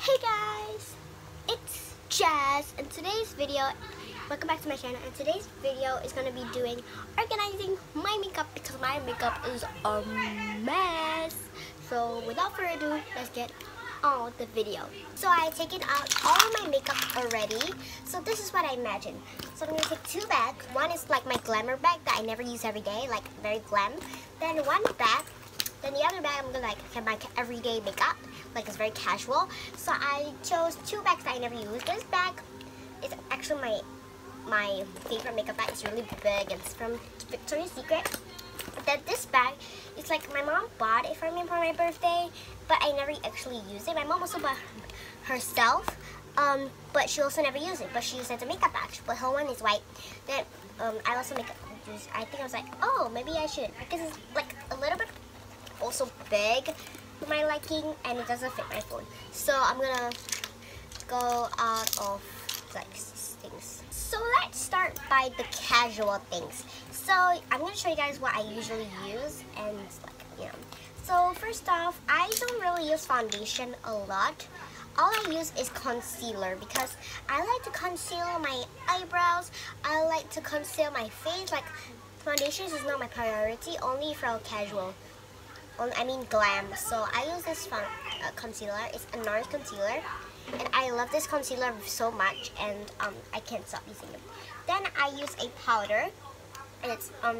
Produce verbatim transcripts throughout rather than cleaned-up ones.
Hey guys, it's Jazz, and today's video, welcome back to my channel, and today's video is going to be doing organizing my makeup because my makeup is a mess. So without further ado, let's get on with the video. So I taken out all my makeup already, so this is what I imagine. So I'm going to take two bags. One is like my glamour bag that I never use every day, like very glam. Then one bag. Then the other bag, I'm gonna like have my everyday makeup, like it's very casual. So I chose two bags that I never use. This bag is actually my my favorite makeup bag. It's really big. It's from Victoria's Secret. But then this bag, it's like my mom bought it for me for my birthday, but I never actually used it. My mom also bought it herself, um, but she also never used it. But she used it as a makeup bag. But her one is white. Then um, I also make. I think I was like, oh, maybe I should, because it's like a little bit. Also big for my liking, and it doesn't fit my phone, so I'm gonna go out of like things. So let's start by the casual things. So I'm gonna show you guys what I usually use, and like, you know, so first off, I don't really use foundation a lot. All I use is concealer because I like to conceal my eyebrows. I like to conceal my face. Like, foundations is not my priority, only for casual. I mean glam. So I use this fun, uh, concealer. It's a NARS concealer, and I love this concealer so much, and um, I can't stop using it. Then I use a powder, and it's um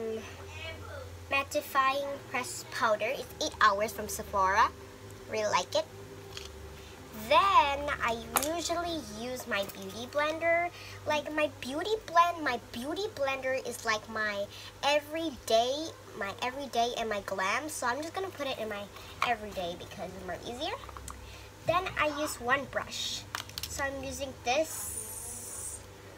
mattifying pressed powder. It's eight hours from Sephora. Really like it. Then I usually use my beauty blender. Like my beauty blend, my beauty blender is like my everyday, my everyday and my glam. So I'm just gonna put it in my everyday because it's more easier. Then I use one brush. So I'm using this,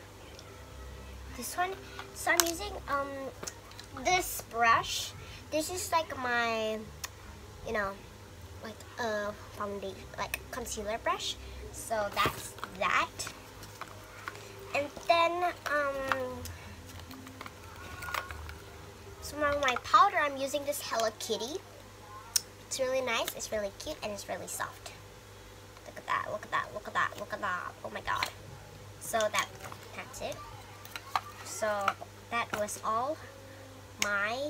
this one. So I'm using um this brush. This is like my, you know, like a foundation, like concealer brush. So that's that. And then um so for my powder, I'm using this Hello Kitty. It's really nice, it's really cute, and it's really soft. Look at that, look at that, look at that, look at that. Oh my god. So that that's it. So that was all my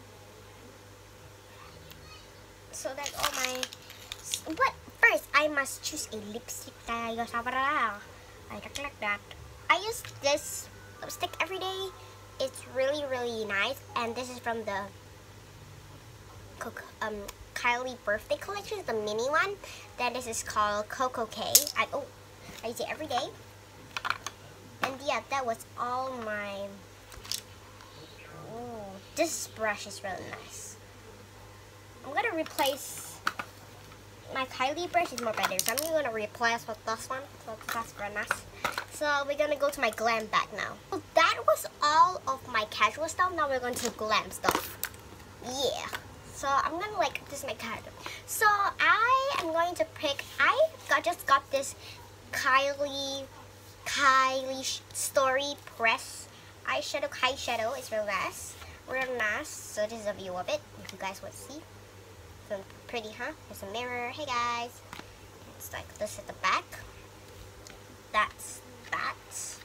So that's all my. But first, I must choose a lipstick that I use. I look like that. I use this lipstick every day. It's really, really nice, and this is from the um, Kylie birthday collection, the mini one. Then this is called Coco K. I oh, I use it every day. And yeah, that was all my. Ooh, this brush is really nice. I'm gonna replace my Kylie brush is more better, so I'm gonna replace with this one. So that's very nice. So we're gonna go to my glam bag now. So that was all of my casual stuff. Now we're going to glam stuff. Yeah. So I'm gonna like this is my card. So I am going to pick. I got just got this Kylie Kylie Story Press eyeshadow eyeshadow. It's real nice, real nice. So this is a view of it. If you guys want to see. So pretty, huh? There's a mirror. Hey guys. It's like this at the back. That's that.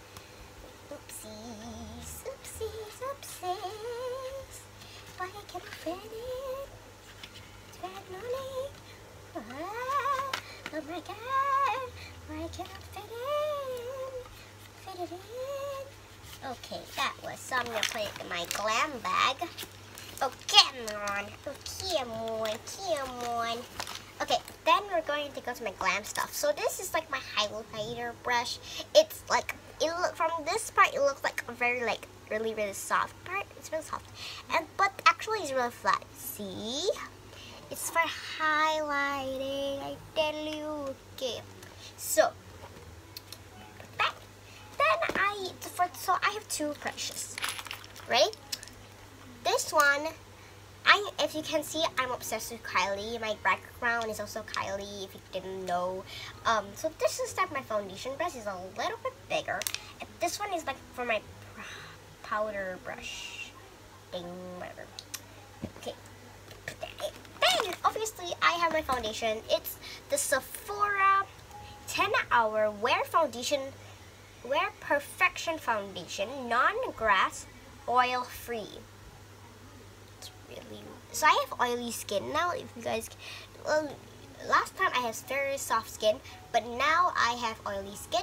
Oopsies. Oopsies. Oopsies. Why can't I fit it? It's bad morning. Ah, oh my god. Why can't I fit in? Fit it in. Okay, that was. So I'm gonna put it in my glam bag. Oh, come on. Oh, come on. Come on. Okay, then we're going to go to my glam stuff. So this is like my highlighter brush. It's like, it look from this part, it looks like a very like, really, really soft part. It's really soft. And, but actually it's really flat. See? It's for highlighting, I tell you. Okay. So, that, then I, for, so I have two brushes. Ready? This one, I if you can see, I'm obsessed with Kylie. My background is also Kylie, if you didn't know. Um, so this is like my foundation brush is a little bit bigger. And this one is like for my powder brush thing, whatever. Okay. Then obviously I have my foundation. It's the Sephora our Wear Foundation, Wear Perfection Foundation, non-grass, oil-free. It's really, so I have oily skin now. If you guys, well, last time I had very soft skin, but now I have oily skin.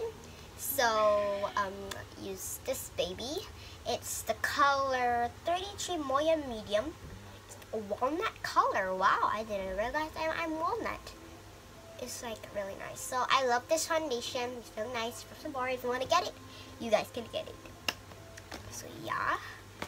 So um, use this baby. It's the color thirty-three Moya Medium. It's a walnut color. Wow, I didn't realize I'm, I'm walnut. It's like really nice. So I love this foundation. It's really nice. From Sephora. If you want to get it, you guys can get it. So yeah.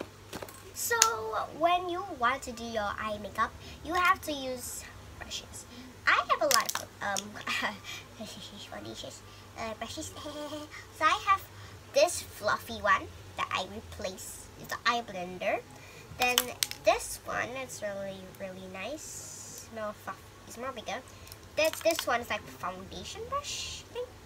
So when you want to do your eye makeup, you have to use brushes. I have a lot of um foundations, uh, brushes. So I have this fluffy one that I replace. It's the eye blender. Then this one is really really nice. More fluffy. It's more bigger. Then this one is like a foundation brush. I think.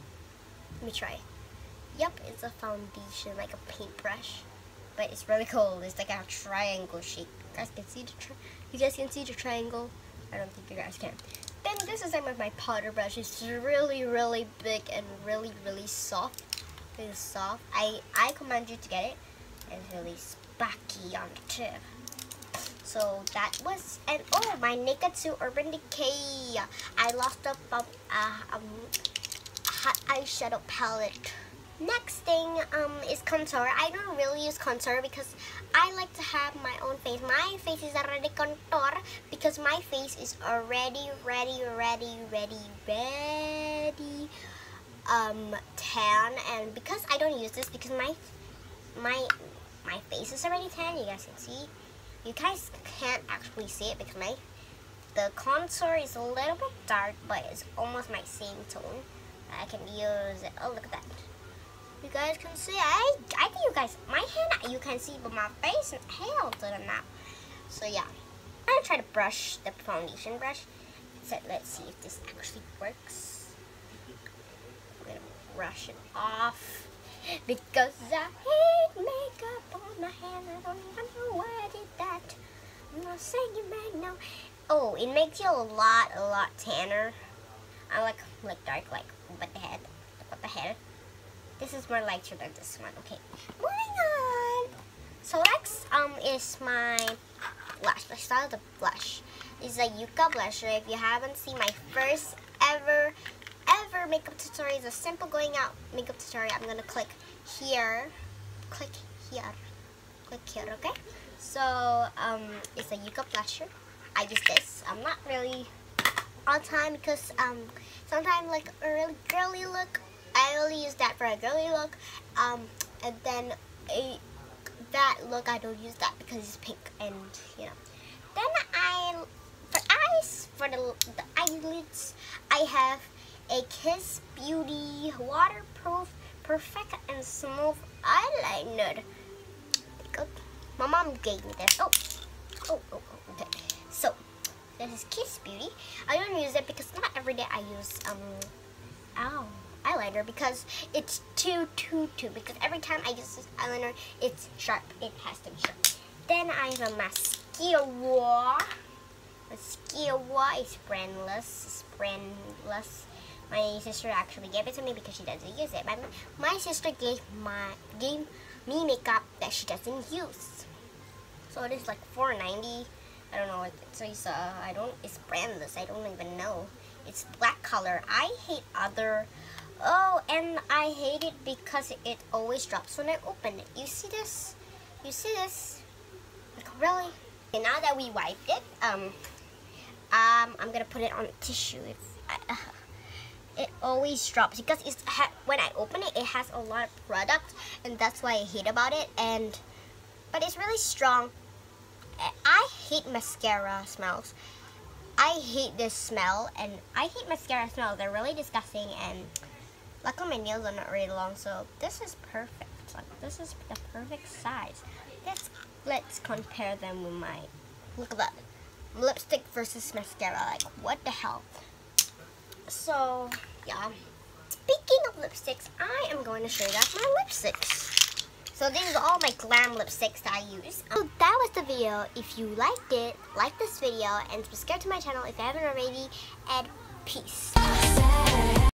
Let me try. Yep, it's a foundation, like a paintbrush. But it's really cool. It's like a triangle shape. You guys can see the tri you guys can see the triangle. I don't think you guys can. Then this is like my powder brush. It's really really big and really really soft. Really soft. I I recommend you to get it. It's really sparky on the tip. So that was, and oh, my Naked two Urban Decay. I lost a um, uh, um hot eyeshadow palette. Next thing um, is contour. I don't really use contour because I like to have my own face. My face is already contour because my face is already ready, ready, ready, ready um, tan. And because I don't use this, because my my my face is already tan, you guys can see. You guys can't actually see it because my the contour is a little bit dark, but it's almost my same tone. I can use it. Oh, look at that. You guys can see, I, I think you guys, my hand you can see, but my face and hair didn't now. So yeah, I'm gonna try to brush the foundation brush. So let's see if this actually works. I'm gonna brush it off because I hate makeup on my hand. I don't even know why I did that. I'm not saying you might know. Oh, it makes you a lot, a lot tanner. I like, like dark, like what the head, what the head. This is more lighter than this one. Okay, moving on. So next um is my blush. Let's start with the blush. This is a Yuka blusher. If you haven't seen my first ever ever makeup tutorial, it's a simple going out makeup tutorial. I'm gonna click here, click here, click here. Okay. So um it's a Yuka blusher. I use this. I'm not really all the time because um sometimes like a really girly look. I only use that for a girly look, um, and then a that look I don't use that because it's pink, and you know. Then I for eyes for the, the eyelids I have a Kiss Beauty waterproof perfect and smooth eyeliner. Good. My mom gave me this. Oh, oh, oh, oh okay. So this is Kiss Beauty. I don't use it because not every day I use um. Ow. eyeliner because it's too too too because every time I use this eyeliner it's sharp. It has to be sharp. Then I have a mascara. Mascara is brandless. It's brandless. My sister actually gave it to me because she doesn't use it. My my sister gave my gave me makeup that she doesn't use. So it is like four ninety. I don't know what it says. Uh, I don't. It's brandless. I don't even know. It's black color. I hate other. Oh, and I hate it because it always drops when I open it. You see this? You see this? Like, really? Okay, now that we wiped it, um, um, I'm gonna put it on a tissue. If I, uh, it always drops because it's ha when I open it, it has a lot of product, and that's why I hate about it. And but it's really strong. I hate mascara smells. I hate this smell, and I hate mascara smells. They're really disgusting, and luckily my nails are not really long, so this is perfect. Like, this is the perfect size. Let's let's compare them with my, look at that, lipstick versus mascara. Like, what the hell? So yeah. Speaking of lipsticks, I am going to show you guys my lipsticks. So these are all my glam lipsticks that I use. So that was the video. If you liked it, like this video and subscribe to my channel if you haven't already. And peace.